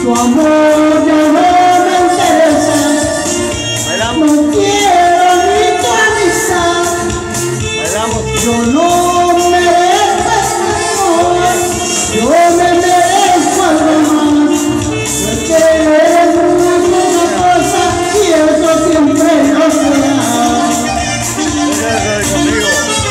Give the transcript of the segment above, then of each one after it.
Tu amor ya no me interesa. Bailamos. No quiero ni tu amistad. Bailamos. Yo no merezco este amor. Yo me merezco algo más. Porque eres una cosa y eso siempre lo será. Conmigo.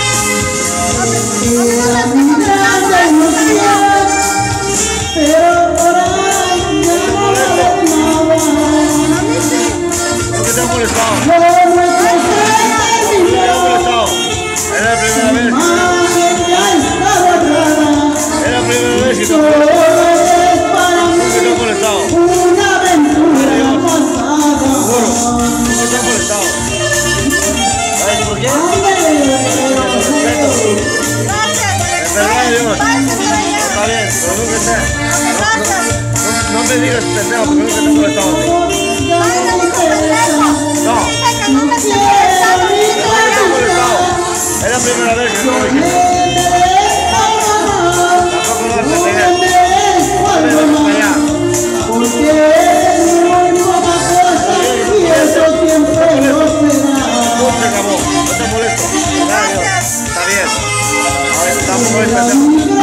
Era mi grande ilusión, pero ahora ya no vale nada. ¿Por qué te has molestado? Lo nuestro se ¿Por qué te has terminó. molestado? Es la primera vez. Imagen ya está borrada. Es la primera vez y te Solo has molestado. es para ¿Por qué te has mí molestado? una aventura pasada. ¿Por qué te has molestado? ¿Sabes por qué? Respeto. Es verdad, Dios. Está bien, pero nunca esté. No me digas pendejo porque nunca te he molestado a ti. No. ¿Por qué te has molestado? Es la primera vez que te lo dijiste. Tampoco lo vas a pendejar. Vamos para allá. Porque es muy poca cosa y eso siempre lo será. Se acabó. No te molesto. Gracias. Está bien. Ahora tampoco es pendejo.